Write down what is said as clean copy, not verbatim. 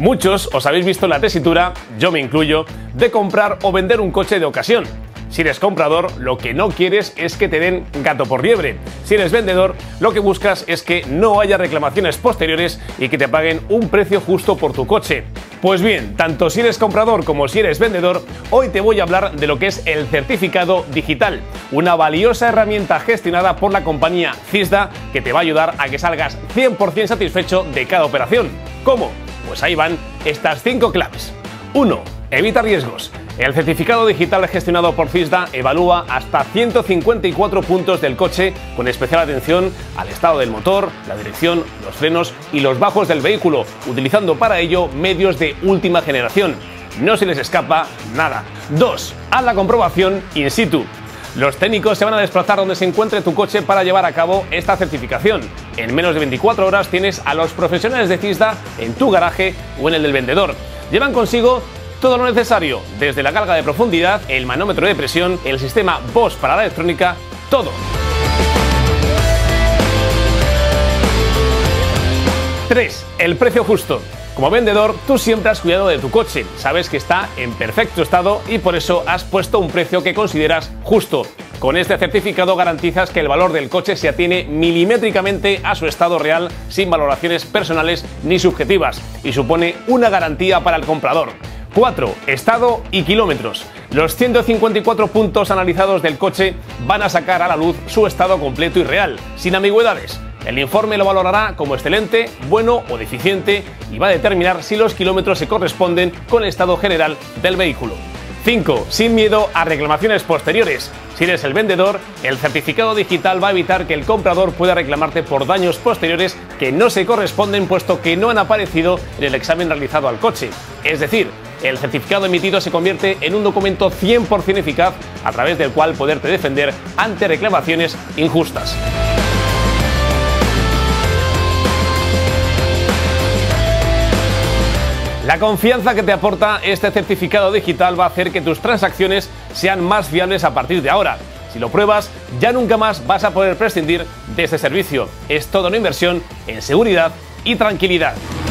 Muchos os habéis visto en la tesitura, yo me incluyo, de comprar o vender un coche de ocasión. Si eres comprador, lo que no quieres es que te den gato por liebre. Si eres vendedor, lo que buscas es que no haya reclamaciones posteriores y que te paguen un precio justo por tu coche. Pues bien, tanto si eres comprador como si eres vendedor, hoy te voy a hablar de lo que es el certificado digital, una valiosa herramienta gestionada por la compañía Cisda que te va a ayudar a que salgas 100% satisfecho de cada operación. ¿Cómo? Pues ahí van estas 5 claves. 1. Evita riesgos. El certificado digital gestionado por Cisda evalúa hasta 154 puntos del coche con especial atención al estado del motor, la dirección, los frenos y los bajos del vehículo, utilizando para ello medios de última generación. No se les escapa nada. 2. Haz la comprobación in situ. Los técnicos se van a desplazar donde se encuentre tu coche para llevar a cabo esta certificación. En menos de 24 horas tienes a los profesionales de Cisda en tu garaje o en el del vendedor. Llevan consigo todo lo necesario, desde la carga de profundidad, el manómetro de presión, el sistema Bosch para la electrónica, todo. 3. El precio justo. Como vendedor, tú siempre has cuidado de tu coche, sabes que está en perfecto estado y por eso has puesto un precio que consideras justo. Con este certificado garantizas que el valor del coche se atiene milimétricamente a su estado real, sin valoraciones personales ni subjetivas, y supone una garantía para el comprador. 4. Estado y kilómetros. Los 154 puntos analizados del coche van a sacar a la luz su estado completo y real, sin ambigüedades. El informe lo valorará como excelente, bueno o deficiente y va a determinar si los kilómetros se corresponden con el estado general del vehículo. 5. Sin miedo a reclamaciones posteriores. Si eres el vendedor, el certificado digital va a evitar que el comprador pueda reclamarte por daños posteriores que no se corresponden puesto que no han aparecido en el examen realizado al coche. Es decir, el certificado emitido se convierte en un documento 100% eficaz a través del cual poderte defender ante reclamaciones injustas. La confianza que te aporta este certificado digital va a hacer que tus transacciones sean más fiables a partir de ahora. Si lo pruebas, ya nunca más vas a poder prescindir de este servicio. Es toda una inversión en seguridad y tranquilidad.